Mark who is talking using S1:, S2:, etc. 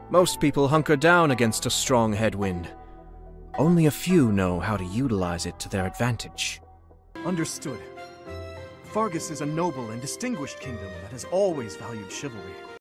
S1: Most people hunker down against a strong headwind. Only a few know how to utilize it to their advantage.
S2: Understood. Fargus is a noble and distinguished kingdom that has always valued chivalry.